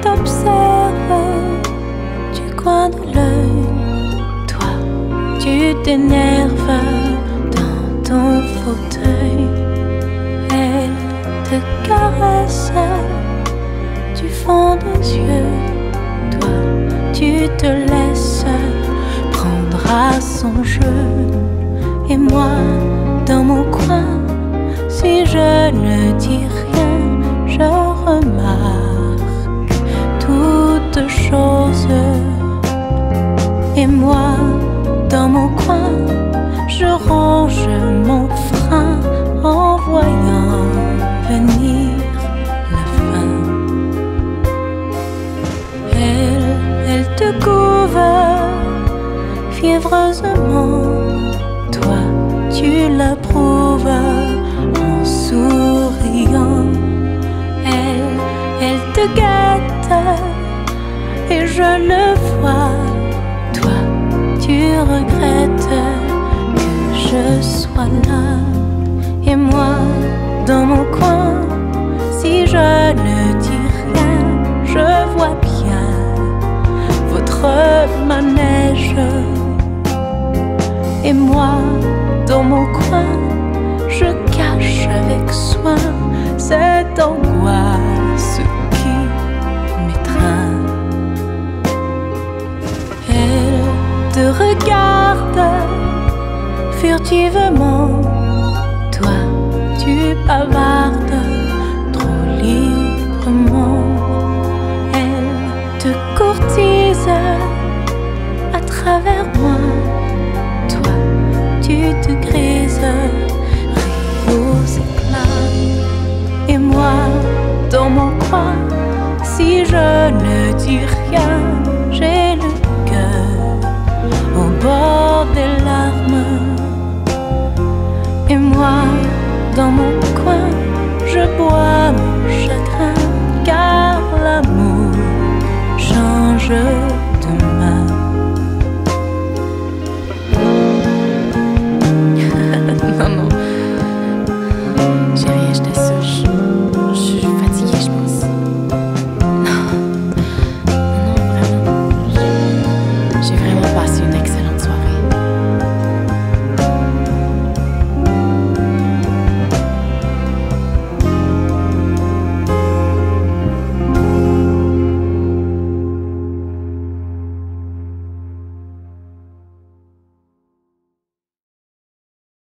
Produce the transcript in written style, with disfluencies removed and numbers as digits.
t'observe du coin de l'œil. Toi, tu t'énerves dans ton fauteuil. Elle te caresse du fond des yeux. Toi, tu te laisses prendre à son jeu. Et moi, dans mon coin, si je ne dis rien, je remarque toutes choses. Et moi, dans mon coin, je range mon frein en voyant venir la fin. Elle te couve fiévreusement. Toi, tu l'approuves en souriant. Elle te guette et je le vois. Toi, tu regrettes que je sois là. Et moi, dans mon coin, si je ne dis rien, je vois bien votre manège. Et moi, dans mon coin, je cache avec soin cette angoisse qui m'étreint. Elle te regarde furtivement. Toi, tu bavardes trop librement. Elle te courtise à travers moi. Toi, tu te grises, ris aux éclats. Et moi, dans mon coin, si je ne dis rien, j'ai le cœur au bord des larmes. Et moi, dans mon coin, je bois mon chagrin, car l'amour change